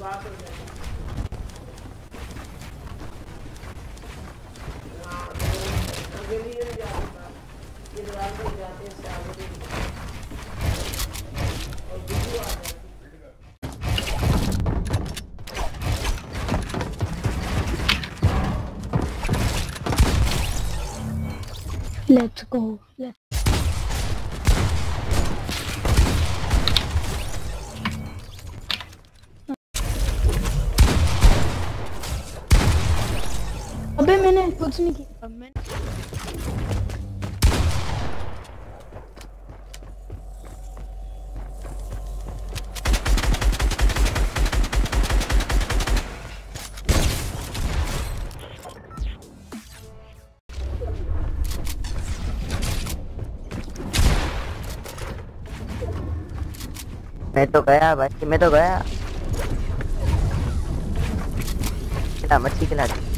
बात हो जाएगी। हाँ अकेले ही नहीं जाते था, ये दीवार पर जाते हैं सामने और बिल्कुल आ जाती। Let's go. अबे मैंने कुछ नहीं किया। मैं तो गया भाई, मैं तो गया। मच्छी खिला दी।